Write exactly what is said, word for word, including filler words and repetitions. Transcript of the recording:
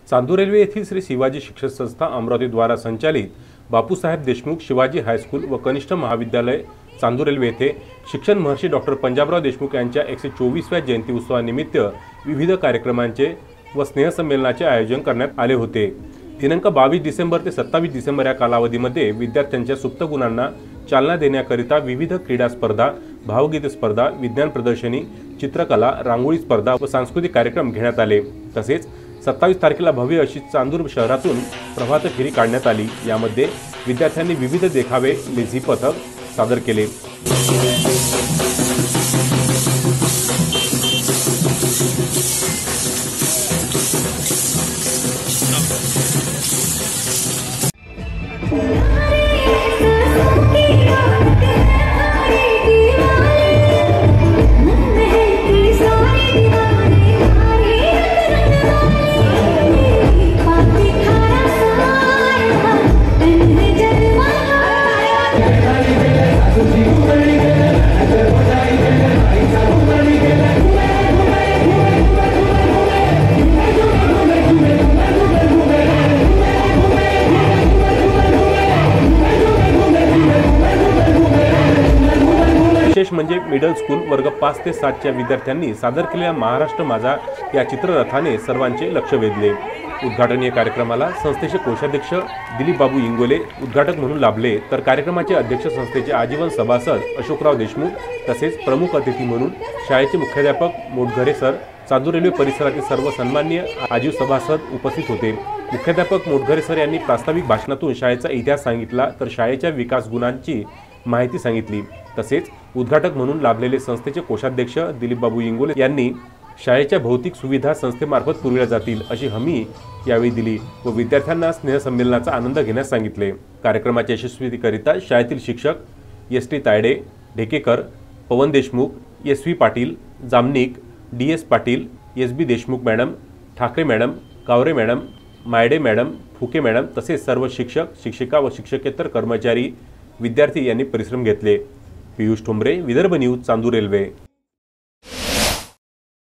Chandur railway येथील श्री शिवाजी शिक्षण संस्था अमरावती द्वारा संचालित बापूसाहेब देशमुख शिवाजी हायस्कूल व कनिष्ठ महाविद्यालय चांदूर रेल्वे येथे शिक्षण महर्षी डॉक्टर पंजाबराव देशमुख यांच्या एकशे चोवीसव्या जयंती उत्सवानिमित्त विविध कार्यक्रमांचे व स्नेहसंमेलनाचे आयोजन करण्यात आले होते। दिनांक बावीस डिसेंबर ते सत्तावीस डिसेंबर या कालावधीमध्ये विद्यार्थ्यांच्या सुप्त गुणांना चालना देण्याकरिता विविध क्रीडा स्पर्धा, भावगीत स्पर्धा, विज्ञान प्रदर्शनी, चित्रकला, रांगोळी स्पर्धा व सांस्कृतिक कार्यक्रम घेण्यात आले। तसेच सत्तावीस तारखेला भव्य अशी चांदूर शहरातून प्रभात फेरी काढण्यात आली। यामध्ये विद्यार्थ्यांनी विविध देखावे, लेझी पथक सादर केले। विशेष म्हणजे मिडल स्कूल वर्ग पाच ते सात च्या विद्यार्थ्यांनी सादर केलेल्या महाराष्ट्र माझा या चित्ररथाने सर्वांचे लक्ष वेधले। उद्घाटनीय कार्यक्रमाला संस्थेचे कोषाध्यक्ष दिलीप बाबू इंगोले उद्घाटक म्हणून लाभले, तर कार्यक्रमाचे अध्यक्ष संस्थेचे आजीवन सभासद अशोकराव देशमुख तसेच प्रमुख अतिथी म्हणून शाळेचे मुख्याध्यापक मोटघरे सर, चांदूर रेल्वे परिसरातील सर्व सन्माननीय आजीव सभासद उपस्थित होते। मुख्याध्यापक मोटघरे सर यांनी प्रास्ताविक भाषणातून शाळेचा इतिहास सांगितला, तर शाळेच्या विकास गुणांची माहिती सांगितली। तसेच उद्घाटक म्हणून लाभलेले संस्थेचे कोषाध्यक्ष दिलीप बाबू इंगोले यांनी शाळेच्या भौतिक सुविधा संस्थेमार्फत पुरविल्या जातील अशी हमी यावेळी दिली व विद्यार्थ्यांना स्नेहसंमेलनाचा आनंद घेण्यास सांगितले। कार्यक्रमाच्या यशस्वीकरिता शाळेतील शिक्षक S T Tayade, Dhekekar, Pawan Deshmukh, S V Patil, Jamnik, D S Patil, S B Deshmukh madam, Thackeray madam, Kaware madam, Mayde madam, Phuke madam तसेच सर्व शिक्षक, शिक्षिका व शिक्षकेतर कर्मचारी, विद्यार्थी यांनी परिश्रम घेतले। Piyush Thombare, Vidarbha news, Chandur railway.